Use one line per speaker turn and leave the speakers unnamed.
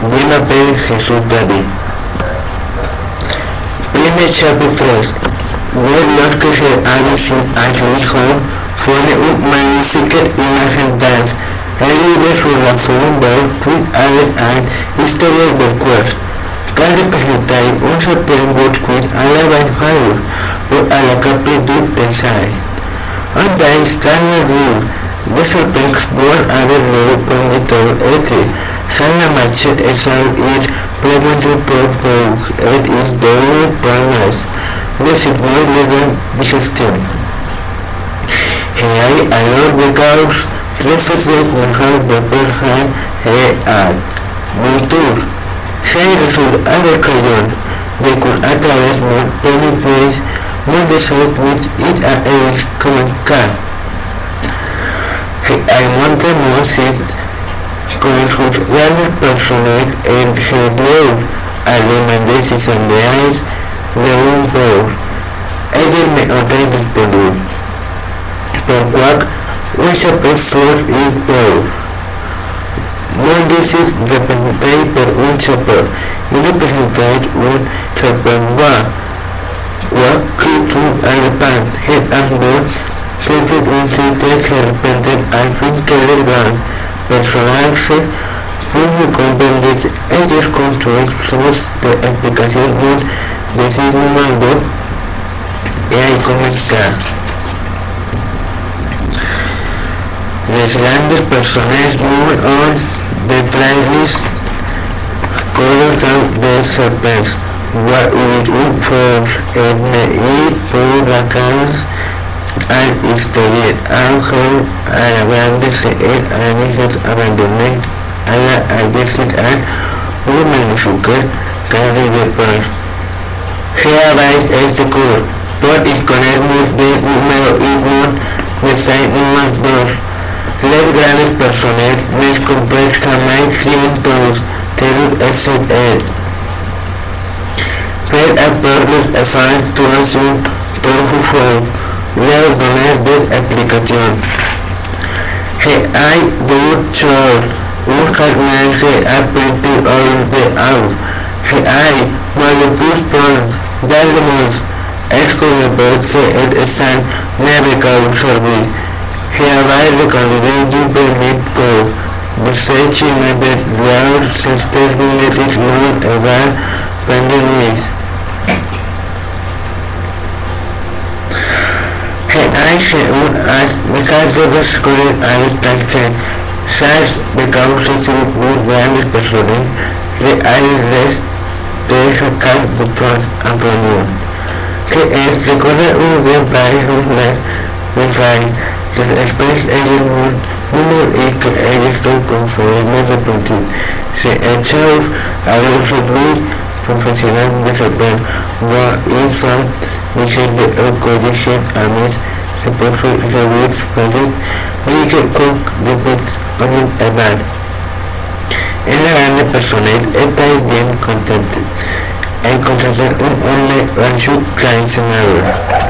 Lleva per Jesús David. Primer chapitre 3. Ver los que se avicin a su hijo fue un magnífica imagen tal. El libro su razón del cuid an historia del cual. Cal representar un serpent quid a la banjador o a la capitud pensare. Onda está en el río. De serpents vol haver luego prometor San la marcha es al ir premente por el is doble panas. Designar le da digestión. Hay alor de caos, referencias mejor de perjan ad. Montur. Se resulta haber cayón de cul a través de penitentes, muy de salud it a ellos comentar. Hay monte mosist con sus grandes personas en Jesús, alemanes y sandeales de un poder. Ellos me ordenan por cual un shepherd flor y power. Mondesis representáis por un shepherd y representáis un shepherd que tú alepan head and bone. Este es un sitio que representa al fin que les dan personarse puede comprender ellos controlan sus de aplicación de sí mando y hay comentar. Las grandes personas muy on the trailers colors de serpents with un for y por la casa al historia ángel a la grande se ángeles abandoné a la adversidad un magnífico carne de paz. Heabais este coro por disponernos de número y de 6 números 2. Las grandes personas les compras jamás cientos de él. Pero a por los efectos todo la ordenar de aplicación. Hay muchos un carnal que apretar de agua. Hay moleculas por darnos es como se están navegando sobre. Hay recalidad de permito desecho de real sistema de ritmo evar pandemias. Hay un casos con el tanque, sabes de causas muy grandes personas reales de sacar botón amplio, que es recorrer un bien país un los especies en el número y que ellos son conformes de punto. Se echó a los servicios profesionales de saber o insan diciendo el código a mis se puso servicios y que con después evar. En la grande personal está bien contento. Encontrar un hombre en su tradicional.